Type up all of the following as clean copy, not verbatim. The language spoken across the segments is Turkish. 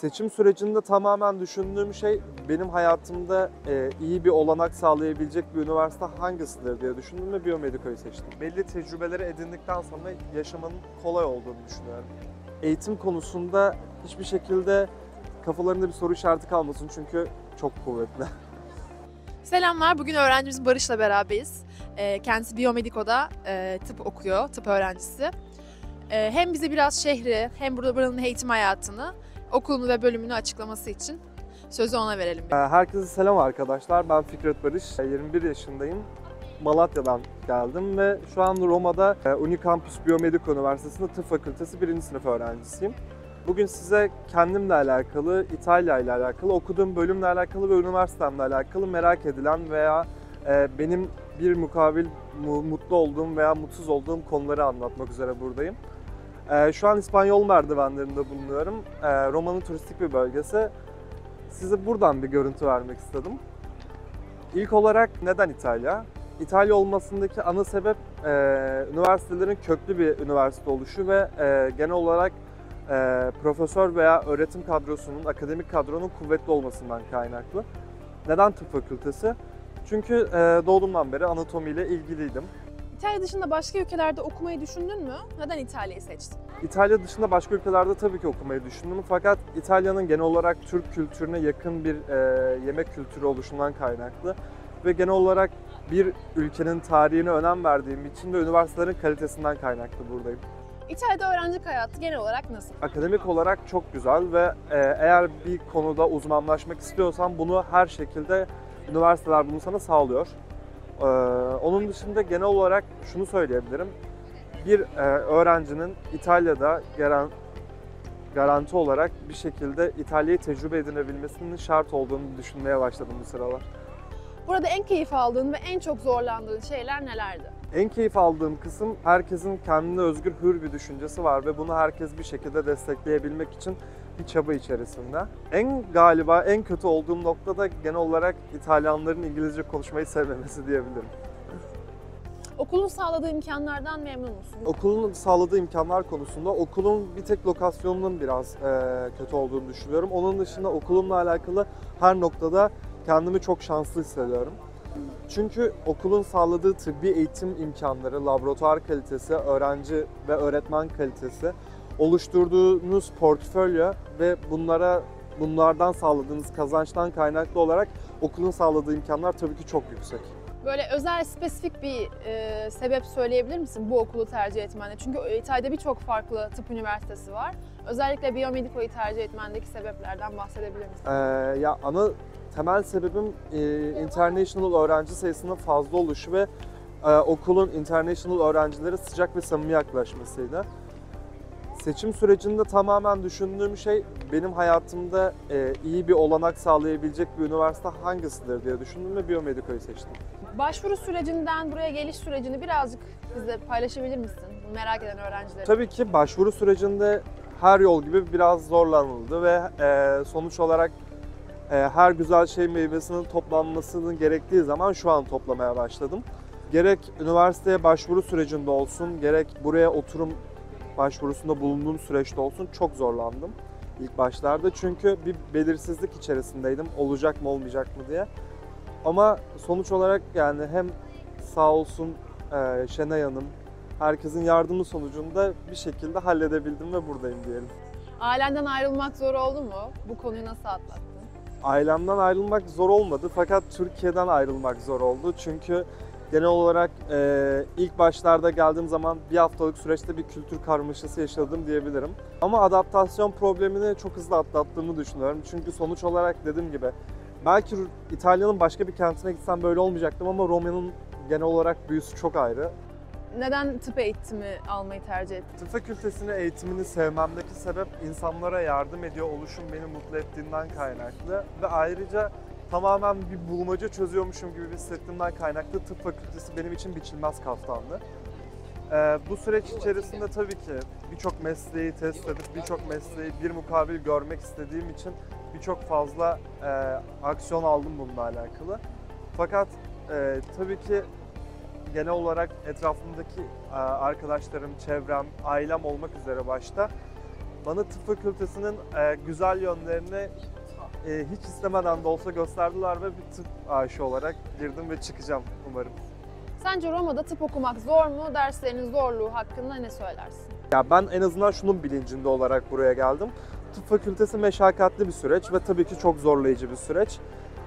Seçim sürecinde tamamen düşündüğüm şey benim hayatımda iyi bir olanak sağlayabilecek bir üniversite hangisidir diye düşündüm ve Biomediko'yu seçtim. Belli tecrübeleri edindikten sonra yaşamanın kolay olduğunu düşünüyorum. Eğitim konusunda hiçbir şekilde kafalarında bir soru işareti kalmasın çünkü çok kuvvetli. Selamlar, bugün öğrencimiz Barış'la beraberiz. Kendisi Biomediko'da tıp okuyor, tıp öğrencisi. Hem bize biraz şehri, hem buranın eğitim hayatını, okulunu ve bölümünü açıklaması için sözü ona verelim. Herkese selam arkadaşlar, ben Fikret Barış, 21 yaşındayım. Malatya'dan geldim ve şu an Roma'da Unicampus Biomediko Üniversitesi'nde tıp fakültesi 1. sınıf öğrencisiyim. Bugün size kendimle alakalı, İtalya ile alakalı, okuduğum bölümle alakalı ve üniversitemle alakalı merak edilen veya benim bir mukabil mutlu olduğum veya mutsuz olduğum konuları anlatmak üzere buradayım. Şu an İspanyol merdivenlerinde bulunuyorum. Roma'nın turistik bir bölgesi. Size buradan bir görüntü vermek istedim. İlk olarak neden İtalya? İtalya olmasındaki ana sebep üniversitelerin köklü bir üniversite oluşu ve genel olarak profesör veya öğretim kadrosunun, akademik kadronun kuvvetli olmasından kaynaklı. Neden tıp fakültesi? Çünkü doğduğumdan beri anatomiyle ilgiliydim. İtalya dışında başka ülkelerde okumayı düşündün mü? Neden İtalya'yı seçtin? İtalya dışında başka ülkelerde tabii ki okumayı düşündüm fakat İtalya'nın genel olarak Türk kültürüne yakın bir yemek kültürü oluşundan kaynaklı ve genel olarak bir ülkenin tarihine önem verdiğim için de üniversitelerin kalitesinden kaynaklı buradayım. İtalya'da öğrencilik hayatı genel olarak nasıl? Akademik olarak çok güzel ve eğer bir konuda uzmanlaşmak istiyorsan bunu her şekilde üniversiteler bunu sana sağlıyor. Onun dışında genel olarak şunu söyleyebilirim. Bir öğrencinin İtalya'da garanti olarak bir şekilde İtalya'yı tecrübe edinebilmesinin şart olduğunu düşünmeye başladım bu sıralar. Burada en keyif aldığın ve en çok zorlandığın şeyler nelerdi? En keyif aldığım kısım herkesin kendine özgür hür bir düşüncesi var ve bunu herkes bir şekilde destekleyebilmek için bir çaba içerisinde. Galiba en kötü olduğum nokta da genel olarak İtalyanların İngilizce konuşmayı sevmemesi diyebilirim. Okulun sağladığı imkanlardan memnun musun? Okulun sağladığı imkanlar konusunda okulun bir tek lokasyonunun biraz kötü olduğunu düşünüyorum. Onun dışında okulumla alakalı her noktada kendimi çok şanslı hissediyorum. Çünkü okulun sağladığı tıbbi eğitim imkanları, laboratuvar kalitesi, öğrenci ve öğretmen kalitesi, oluşturduğunuz portfolyo ve bunlardan sağladığınız kazançtan kaynaklı olarak okulun sağladığı imkanlar tabii ki çok yüksek. Böyle özel, spesifik bir sebep söyleyebilir misin bu okulu tercih etmende? Çünkü İtalya'da birçok farklı tıp üniversitesi var. Özellikle Biomediko'yu tercih etmendeki sebeplerden bahsedebilir misin? Ana temel sebebim international öğrenci sayısının fazla oluşu ve okulun international öğrencilere sıcak ve samimi yaklaşmasıydı. Seçim sürecinde tamamen düşündüğüm şey benim hayatımda iyi bir olanak sağlayabilecek bir üniversite hangisidir diye düşündüm ve Biomediko'yu seçtim. Başvuru sürecinden buraya geliş sürecini birazcık bizle paylaşabilir misin? Merak eden öğrenciler. Tabii ki başvuru sürecinde her yol gibi biraz zorlanıldı ve sonuç olarak her güzel şey meyvesinin toplanmasının gerektiği zaman şu an toplamaya başladım. Gerek üniversiteye başvuru sürecinde olsun, gerek buraya oturum başvurusunda bulunduğum süreçte olsun çok zorlandım ilk başlarda. Çünkü bir belirsizlik içerisindeydim, olacak mı olmayacak mı diye. Ama sonuç olarak yani hem sağ olsun Şenay Hanım, herkesin yardımı sonucunda bir şekilde halledebildim ve buradayım diyelim. Ailenden ayrılmak zor oldu mu? Bu konuyu nasıl atlattın? Ailemden ayrılmak zor olmadı fakat Türkiye'den ayrılmak zor oldu. Çünkü genel olarak ilk başlarda geldiğim zaman bir haftalık süreçte bir kültür karmaşası yaşadım diyebilirim. Ama adaptasyon problemini çok hızlı atlattığımı düşünüyorum. Çünkü sonuç olarak dediğim gibi belki İtalya'nın başka bir kentine gitsem böyle olmayacaktım ama Roma'nın genel olarak büyüsü çok ayrı. Neden tıp eğitimi almayı tercih ettin? Tıp fakültesini eğitimini sevmemdeki sebep insanlara yardım ediyor oluşum beni mutlu ettiğinden kaynaklı ve ayrıca tamamen bir bulmaca çözüyormuşum gibi hissettiğimden kaynaklı tıp fakültesi benim için biçilmez kaftandı. Bu süreç içerisinde tabii ki birçok mesleği test edip birçok mesleği bir mukabil görmek istediğim için birçok fazla aksiyon aldım bununla alakalı. Fakat tabii ki genel olarak etrafımdaki arkadaşlarım, çevrem, ailem olmak üzere başta Bana tıp fakültesinin güzel yönlerini hiç istemeden de olsa gösterdiler ve bir tıp aşığı olarak girdim ve çıkacağım umarım. Sence Roma'da tıp okumak zor mu? Derslerinin zorluğu hakkında ne söylersin? Ya ben en azından şunun bilincinde olarak buraya geldim. Tıp fakültesi meşakkatli bir süreç ve tabii ki çok zorlayıcı bir süreç.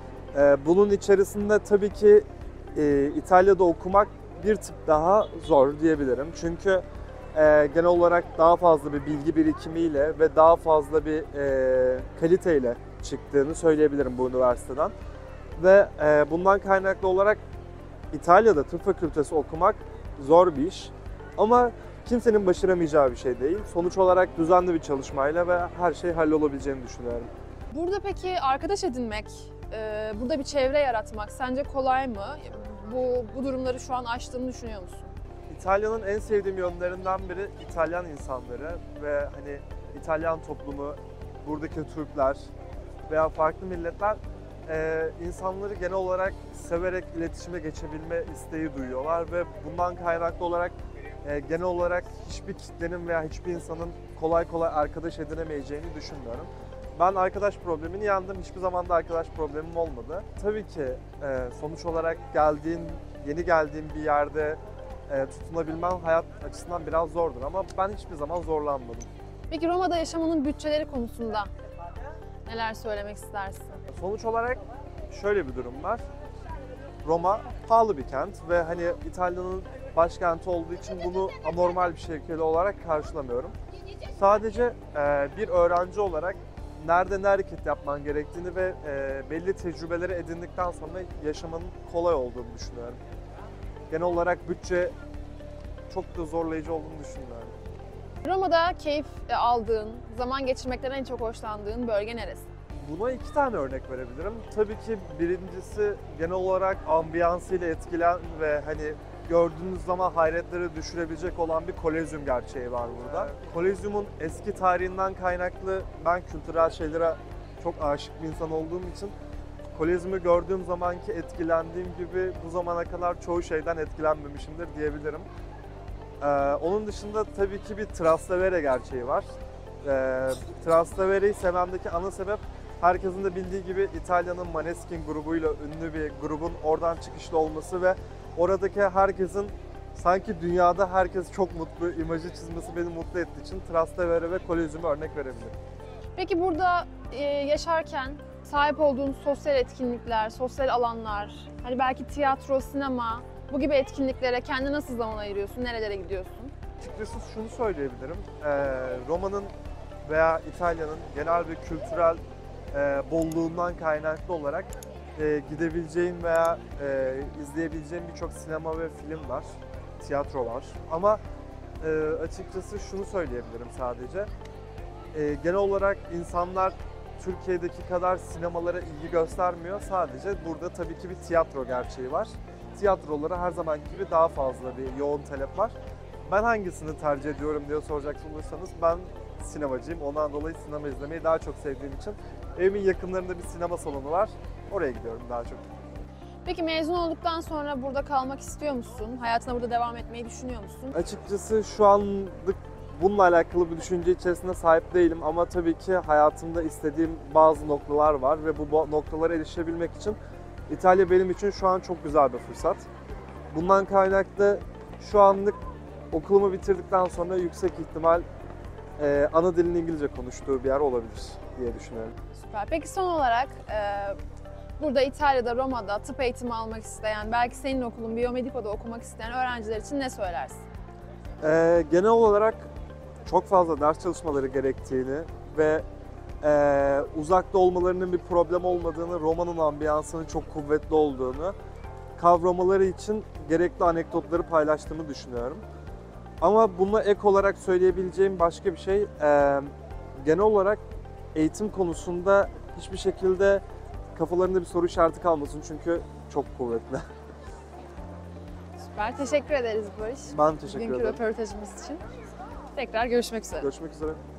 Bunun içerisinde tabii ki İtalya'da okumak bir tık daha zor diyebilirim. Çünkü genel olarak daha fazla bir bilgi birikimiyle ve daha fazla bir kaliteyle çıktığını söyleyebilirim bu üniversiteden. Ve bundan kaynaklı olarak İtalya'da tıp fakültesi okumak zor bir iş. Ama kimsenin başaramayacağı bir şey değil. Sonuç olarak düzenli bir çalışmayla ve her şey hallolabileceğini düşünüyorum. Burada peki arkadaş edinmek, burada bir çevre yaratmak sence kolay mı? Bu durumları şu an aştığını düşünüyor musun? İtalya'nın en sevdiğim yönlerinden biri İtalyan insanları ve hani İtalyan toplumu, buradaki Türkler veya farklı milletler insanları genel olarak severek iletişime geçebilme isteği duyuyorlar ve bundan kaynaklı olarak genel olarak hiçbir kitlenin veya hiçbir insanın kolay kolay arkadaş edinemeyeceğini düşünmüyorum. Ben arkadaş problemini yendim. Hiçbir zaman da arkadaş problemim olmadı. Tabii ki sonuç olarak yeni geldiğim bir yerde tutunabilmen hayat açısından biraz zordur ama ben hiçbir zaman zorlanmadım. Peki Roma'da yaşamanın bütçeleri konusunda neler söylemek istersin? Sonuç olarak şöyle bir durum var. Roma pahalı bir kent ve hani İtalya'nın başkenti olduğu için bunu anormal bir şekilde olarak karşılamıyorum. Sadece bir öğrenci olarak nerede ne hareket yapman gerektiğini ve belli tecrübeleri edindikten sonra yaşamanın kolay olduğunu düşünüyorum. Genel olarak bütçe çok da zorlayıcı olduğunu düşünmüyorum. Roma'da keyif aldığın, zaman geçirmekten en çok hoşlandığın bölge neresi? Buna iki tane örnek verebilirim. Tabii ki birincisi genel olarak ambiyansıyla etkilen ve hani gördüğünüz zaman hayretlere düşürebilecek olan bir Kolezyum gerçeği var burada. Kolezyum'un eski tarihinden kaynaklı ben kültürel şeylere çok aşık bir insan olduğum için Kolezyum'u gördüğüm zamanki etkilendiğim gibi bu zamana kadar çoğu şeyden etkilenmemişimdir diyebilirim. Onun dışında tabii ki bir Trastevere gerçeği var. Trastevere'yi sevmemdeki ana sebep herkesin de bildiği gibi İtalya'nın Maneskin grubuyla ünlü bir grubun oradan çıkışlı olması ve oradaki herkesin sanki dünyada herkes çok mutlu imajı çizmesi beni mutlu ettiği için Trastevere ve Kolezyum'a örnek verebilirim. Peki burada yaşarken sahip olduğun sosyal etkinlikler, sosyal alanlar, hani belki tiyatro, sinema, bu gibi etkinliklere kendine nasıl zaman ayırıyorsun, nerelere gidiyorsun? Açıkçası şunu söyleyebilirim, Roma'nın veya İtalya'nın genel bir kültürel bolluğundan kaynaklı olarak gidebileceğin veya izleyebileceğin birçok sinema ve film var, tiyatro var. Ama açıkçası şunu söyleyebilirim sadece, genel olarak insanlar Türkiye'deki kadar sinemalara ilgi göstermiyor. Sadece burada tabii ki bir tiyatro gerçeği var. Tiyatrolara her zamanki gibi daha fazla bir yoğun talep var. Ben hangisini tercih ediyorum diye soracak olursanız ben sinemacıyım. Ondan dolayı sinema izlemeyi daha çok sevdiğim için evimin yakınlarında bir sinema salonu var. Oraya gidiyorum daha çok. Peki mezun olduktan sonra burada kalmak istiyor musun? Hayatına burada devam etmeyi düşünüyor musun? Açıkçası şu anlık bununla alakalı bir düşünce içerisinde sahip değilim ama tabii ki hayatımda istediğim bazı noktalar var ve bu noktalara erişebilmek için İtalya benim için şu an çok güzel bir fırsat. Bundan kaynaklı şu anlık okulumu bitirdikten sonra yüksek ihtimal ana dilin İngilizce konuştuğu bir yer olabilir diye düşünüyorum. Süper. Peki son olarak burada İtalya'da, Roma'da tıp eğitimi almak isteyen, belki senin okulun Biomedico'da okumak isteyen öğrenciler için ne söylersin? Genel olarak çok fazla ders çalışmaları gerektiğini ve uzakta olmalarının bir problem olmadığını, Roma'nın ambiyansının çok kuvvetli olduğunu kavramaları için gerekli anekdotları paylaştığımı düşünüyorum. Ama buna ek olarak söyleyebileceğim başka bir şey, genel olarak eğitim konusunda hiçbir şekilde kafalarında bir soru işareti kalmasın çünkü çok kuvvetli. Süper. Teşekkür ederiz Barış. Ben teşekkür Bugünkü ederim. röportajımız için. Tekrar görüşmek üzere. Görüşmek üzere.